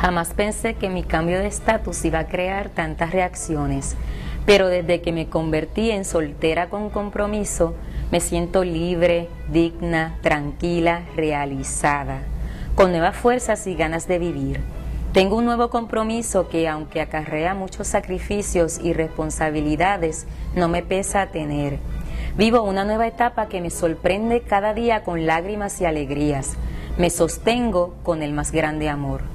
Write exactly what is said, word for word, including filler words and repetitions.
Jamás pensé que mi cambio de estatus iba a crear tantas reacciones, pero desde que me convertí en soltera con compromiso, me siento libre, digna, tranquila, realizada, con nuevas fuerzas y ganas de vivir. Tengo un nuevo compromiso que, aunque acarrea muchos sacrificios y responsabilidades, no me pesa tener. Vivo una nueva etapa que me sorprende cada día con lágrimas y alegrías. Me sostengo con el más grande amor.